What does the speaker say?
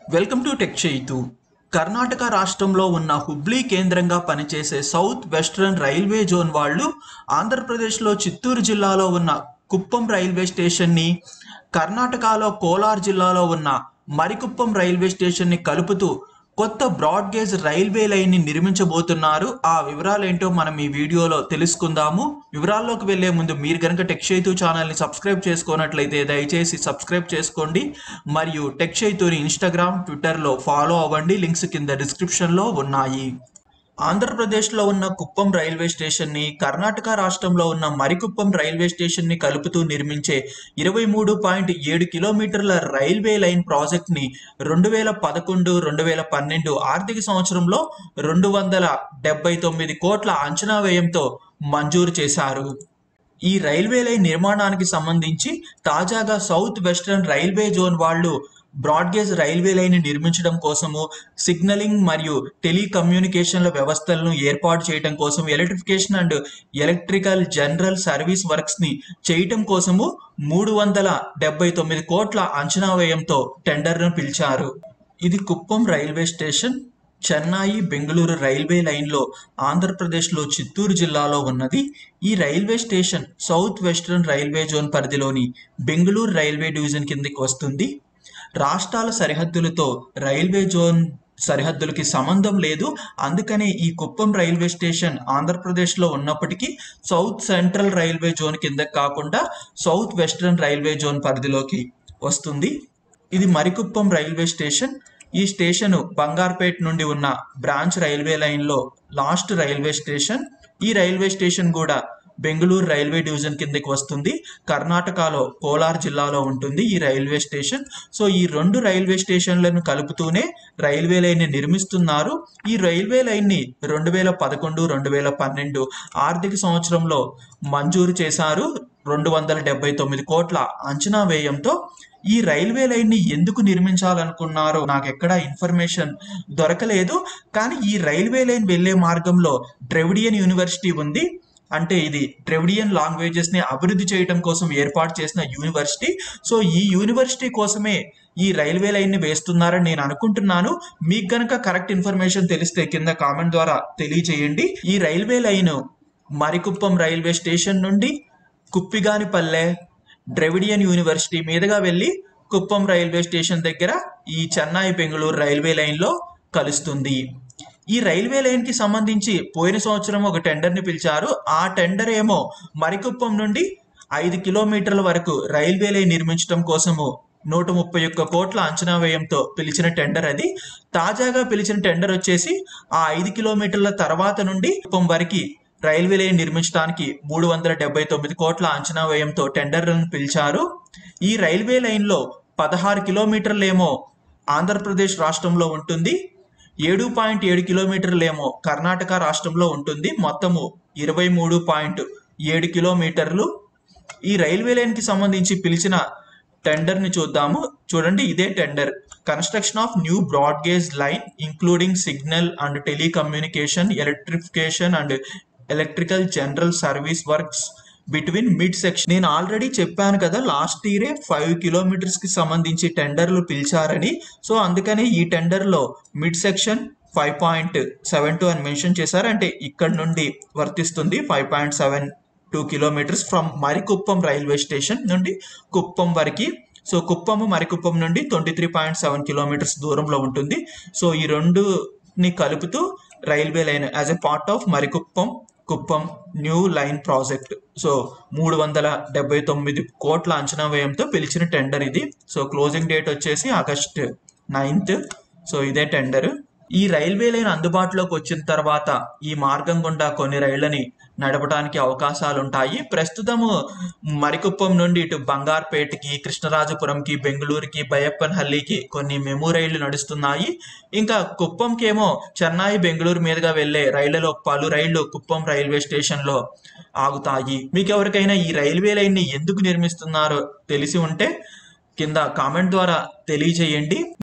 Welcome to Tech Chaitu. Karnataka రాష్ట్రంలో ఉన్న హుబ్లీ కేంద్రంగా పనిచేసే సౌత్ వెస్ట్రన్ రైల్వే జోన్ వాళ్ళు ఆంధ్రప్రదేశ్లో చిత్తూరు జిల్లాలో ఉన్న కుప్పం రైల్వే స్టేషన్ని, కర్ణాటకలో కోలార్ జిల్లాలో ఉన్న మరికుప్పం రైల్వే స్టేషన్ని కలుపుతూ కొత్త బ్రాడ్ గేజ్ రైల్వే లైన్ని నిర్మించబోతున్నారు. ఆ వివరాలేంటో మనం ఈ వీడియోలో తెలుసుకుందాము. వివరాల్లోకి వెళ్లే ముందు మీరు కనుక టెక్ చైతు ఛానల్ని సబ్స్క్రైబ్ చేసుకున్నట్లయితే దయచేసి సబ్స్క్రైబ్ చేసుకోండి. మరియు టెక్ చైతుని ఇన్స్టాగ్రామ్, ట్విట్టర్లో ఫాలో అవ్వండి. లింక్స్ కింద డిస్క్రిప్షన్లో ఉన్నాయి. ఆంధ్రప్రదేశ్లో ఉన్న కుప్పం రైల్వే స్టేషన్ని, కర్ణాటక రాష్ట్రంలో ఉన్న మరికుప్పం రైల్వే స్టేషన్ని కలుపుతూ నిర్మించే 23.7 కిలోమీటర్ల రైల్వే లైన్ ప్రాజెక్ట్ని 2011-2012 ఆర్థిక సంవత్సరంలో 279 కోట్ల అంచనా వ్యయంతో మంజూరు చేశారు. ఈ రైల్వే లైన్ నిర్మాణానికి సంబంధించి తాజాగా సౌత్ వెస్ట్రన్ రైల్వే జోన్ వాళ్ళు బ్రాడ్గేజ్ రైల్వే లైన్ నిర్మించడం కోసము, సిగ్నలింగ్ మరియు టెలికమ్యూనికేషన్ల వ్యవస్థలను ఏర్పాటు చేయడం కోసం, electrification and electrical general service వర్క్స్ని చేయటం కోసము 379 కోట్ల అంచనా వ్యయంతో టెండర్ను పిలిచారు. ఇది Kuppam railway station Chennai Bengaluru railway లైన్లో ఆంధ్రప్రదేశ్లో చిత్తూరు జిల్లాలో ఉన్నది. ఈ railway station south western railway zone పరిధిలోని బెంగళూరు రైల్వే డివిజన్ కిందకి వస్తుంది. రాష్ట్రాల సరిహద్దులతో రైల్వే జోన్ సరిహద్దులకి సంబంధం లేదు. అందుకనే ఈ కుప్పం రైల్వే స్టేషన్ ఆంధ్రప్రదేశ్లో ఉన్నప్పటికీ సౌత్ సెంట్రల్ రైల్వే జోన్ కింద కాకుండా సౌత్ వెస్ట్రన్ రైల్వే జోన్ పరిధిలోకి వస్తుంది. ఇది మరికుప్పం రైల్వే స్టేషన్. ఈ స్టేషన్ బంగార్పేట్ నుండి ఉన్న బ్రాంచ్ రైల్వే లైన్లో లాస్ట్ రైల్వే స్టేషన్. ఈ రైల్వే స్టేషన్ కూడా బెంగళూరు రైల్వే డివిజన్ కిందకి వస్తుంది. కర్ణాటకలో కోలార్ జిల్లాలో ఉంటుంది ఈ రైల్వే స్టేషన్. సో ఈ రెండు రైల్వే స్టేషన్లను కలుపుతూనే రైల్వే లైన్ని నిర్మిస్తున్నారు. ఈ రైల్వే లైన్ని 2011-2012 ఆర్థిక సంవత్సరంలో మంజూరు చేశారు 279 కోట్ల అంచనా వ్యయంతో. ఈ రైల్వే లైన్ని ఎందుకు నిర్మించాలనుకున్నారో నాకు ఎక్కడా ఇన్ఫర్మేషన్ దొరకలేదు. కానీ ఈ రైల్వే లైన్ వెళ్లే మార్గంలో ద్రవిడియన్ యూనివర్సిటీ ఉంది. అంటే ఇది ద్రవిడియన్ లాంగ్వేజెస్ ని అభివృద్ధి చేయడం కోసం ఏర్పాటు చేసిన యూనివర్సిటీ. సో ఈ యూనివర్సిటీ కోసమే ఈ రైల్వే లైన్ ని వేస్తున్నారని నేను అనుకుంటున్నాను. మీకు గనక కరెక్ట్ ఇన్ఫర్మేషన్ తెలిస్తే కింద కామెంట్ ద్వారా తెలియజేయండి. ఈ railway line Marikuppam railway station నుండి కుప్పిగానిపల్లె ద్రవిడియన్ యూనివర్సిటీ మీదుగా వెళ్ళి కుప్పం రైల్వే స్టేషన్ దగ్గర ఈ చెన్నై బెంగళూరు రైల్వే లైన్లో కలుస్తుంది. ఈ రైల్వే లైన్కి సంబంధించి పోయిన సంవత్సరం ఒక టెండర్ని పిలిచారు. ఆ టెండర్ ఏమో మరికుప్పం నుండి 5 కిలోమీటర్ల వరకు రైల్వే లైన్ నిర్మించడం కోసము 131 కోట్ల అంచనా వ్యయంతో పిలిచిన టెండర్ అది. తాజాగా పిలిచిన టెండర్ వచ్చేసి ఆ 5 కిలోమీటర్ల తర్వాత నుండి కుప్పం వరకు రైల్వే లైన్ నిర్మించడానికి 379 కోట్ల అంచనా వ్యయంతో టెండర్లను పిలిచారు. ఈ రైల్వే లైన్లో 16 కిలోమీటర్లేమో ఆంధ్రప్రదేశ్ రాష్ట్రంలో ఉంటుంది, 7.7 కిలోమీటర్లేమో కర్ణాటక రాష్ట్రంలో ఉంటుంది. మొత్తము 23.7 కిలోమీటర్లు. ఈ రైల్వే లైన్కి సంబంధించి పిలిచిన టెండర్ని చూద్దాము. చూడండి, ఇదే tender. Construction of new broad gauge line including signal and telecommunication, electrification and electrical general service works between mid section. నేను ఆల్రెడీ చెప్పాను కదా, లాస్ట్ ఇయరే 5 కిలోమీటర్స్కి సంబంధించి టెండర్లు పిలిచారని. సో అందుకని ఈ టెండర్లో మిడ్ సెక్షన్ 5.72 అని మెన్షన్ చేశారు. అంటే ఇక్కడ నుండి వర్తిస్తుంది 5.72 kilometres from Marikuppam railway station నుండి కుప్పం వరకు. సో కుప్పము మరికుప్పం నుండి 23.7 కిలోమీటర్స్ దూరంలో ఉంటుంది. సో ఈ రెండుని కలుపుతూ railway line as a part of Marikuppam Kuppam new line project. So 379 కోట్ల అంచనా వ్యయంతో పిలిచిన టెండర్ ఇది. సో క్లోజింగ్ డేట్ వచ్చేసి ఆగస్ట్ 9th. సో ఇదే టెండర్. ఈ రైల్వే లైన్ అందుబాటులోకి వచ్చిన తర్వాత ఈ మార్గం గుండా కొన్ని రైళ్లని నడపడానికి అవకాశాలు ఉంటాయి. ప్రస్తుతము మరికుప్పం నుండి ఇటు బంగార్పేటకి, కృష్ణరాజపురంకి, బెంగళూరుకి, బయ్యప్పన్హల్లికి కొన్ని మెమూ రైళ్లు నడుస్తున్నాయి. ఇంకా కుప్పంకేమో చెన్నై బెంగళూరు మీదుగా వెళ్లే రైళ్లలో పలు రైళ్లు కుప్పం రైల్వే స్టేషన్లో ఆగుతాయి. మీకు ఎవరికైనా ఈ రైల్వే లైన్ని ఎందుకు నిర్మిస్తున్నారో తెలిసి ఉంటే కింద కామెంట్ ద్వారా తెలియజేయండి.